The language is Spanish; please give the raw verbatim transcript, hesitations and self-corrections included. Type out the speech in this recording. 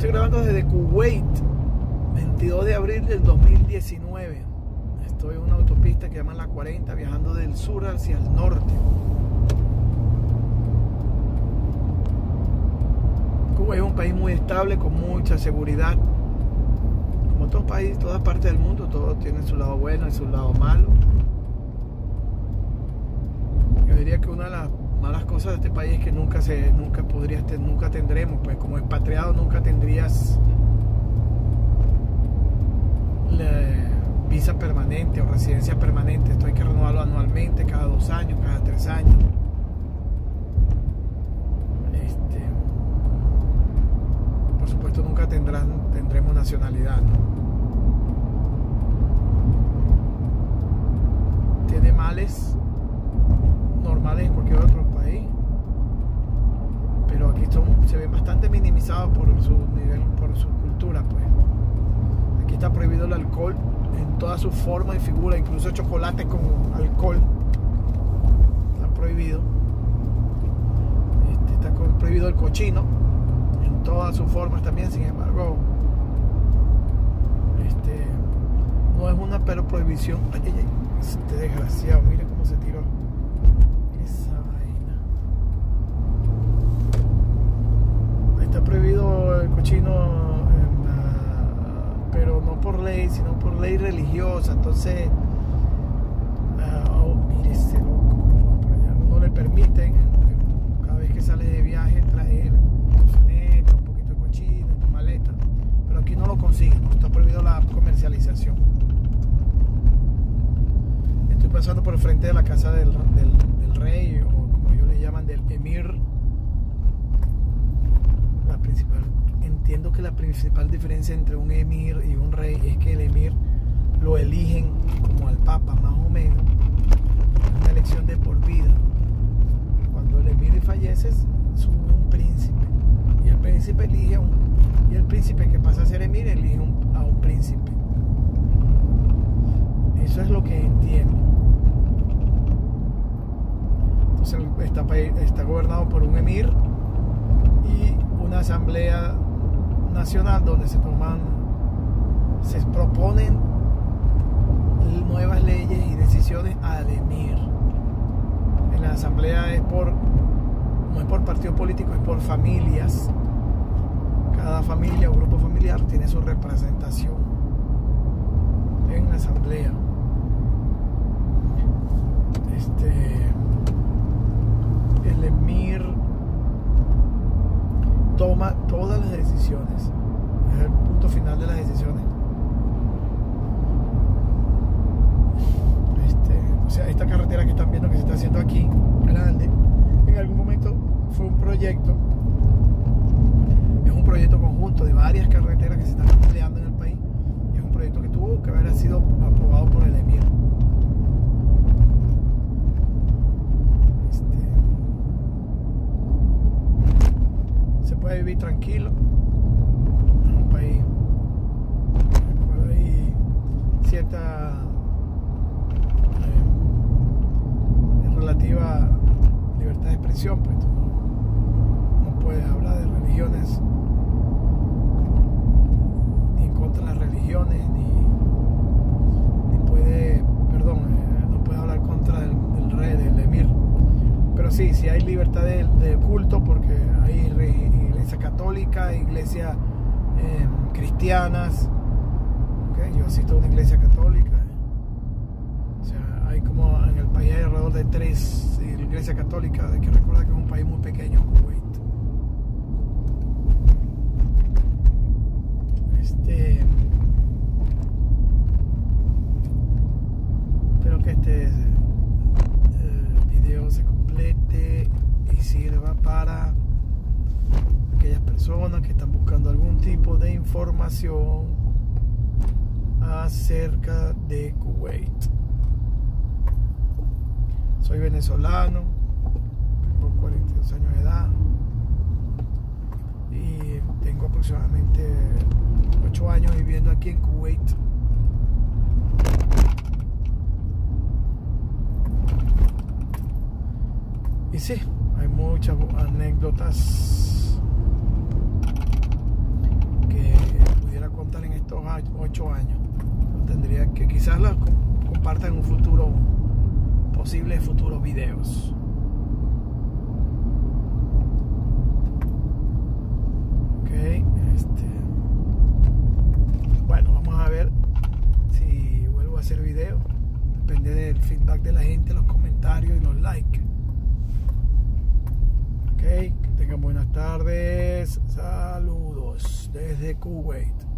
estoy grabando desde Kuwait, veintidós de abril del dos mil diecinueve. Estoy en una autopista que llaman la cuarenta, viajando del sur hacia el norte. Cuba es un país muy estable, con mucha seguridad. Como todo país, todas partes del mundo, todo tiene su lado bueno y su lado malo. Yo diría que una de las malas cosas de este país es que nunca se, nunca podrías, nunca tendremos, pues como expatriado nunca tendrías la visa permanente o residencia permanente. Esto hay que renovarlo anualmente, cada dos años, cada tres años. Este, por supuesto nunca tendrán, tendremos nacionalidad, ¿no? Tiene males normales en cualquier otro país, pero aquí son, se ven bastante minimizados por su nivel, por su cultura, pues. Aquí está prohibido el alcohol en todas sus formas y figuras, incluso chocolate con alcohol está prohibido. Este, está prohibido el cochino en todas sus formas también. Sin embargo, este, no es una pero prohibición. Ay, ay, ay, este desgraciado, mire cómo se tiró esa vaina. Está prohibido el cochino, eh, pero no por ley, sino por ley religiosa. Entonces, uh, oh, mire ese loco, por allá no le permiten, cada vez que sale de viaje, traer cocineta, un poquito de cochino en tu maleta, pero aquí no lo consiguen, no está prohibido la comercialización. Estoy pasando por el frente de la casa del, del, del rey, o como ellos le llaman, del emir. La principal, entiendo que la principal diferencia entre un emir y un rey es que el emir lo eligen como al papa, más o menos, una elección de por vida. Cuando el emir fallece, sube un príncipe, y el príncipe elige a un, y el príncipe que pasa a ser emir elige un, a un príncipe. Eso es lo que entiendo. Entonces está, está gobernado por un emir y una asamblea nacional donde se toman, se proponen nuevas leyes y decisiones al emir. En la asamblea es por, no es por partido político, es por familias. Cada familia o grupo familiar tiene su representación en la asamblea. Este, el emir toma todas las decisiones, es el punto final de las decisiones. Este, o sea, esta carretera que están viendo que se está haciendo aquí, grande, en algún momento fue un proyecto, es un proyecto conjunto de varias carreteras que se están empleando en el país, y es un proyecto que tuvo que haber sido aprobado por el emir. Puede vivir tranquilo en un país, pero hay cierta eh, relativa libertad de expresión, pues no, no puedes hablar de religiones, ni en contra de las religiones, ni, ni puede, perdón, eh, no puedes hablar contra del, del rey, del emir. Pero sí, sí hay libertad de, de culto, porque hay iglesia católica, iglesia eh, cristianas. Okay, yo asisto a una iglesia católica. O sea, hay como en el país hay alrededor de tres iglesias católicas. Hay que recordar que es un país muy pequeño, Kuwait. Este, espero que este eh, video se complete y sirva para aquellas personas que están buscando algún tipo de información acerca de Kuwait. Soy venezolano, tengo cuarenta y dos años de edad y tengo aproximadamente ocho años viviendo aquí en Kuwait. Y sí, hay muchas anécdotas ocho años. Tendría que quizás la comparta en un futuro, posibles futuros videos. Ok, este, bueno, vamos a ver si vuelvo a hacer video. Depende del feedback de la gente, los comentarios y los likes. Ok, que tengan buenas tardes. Saludos desde Kuwait.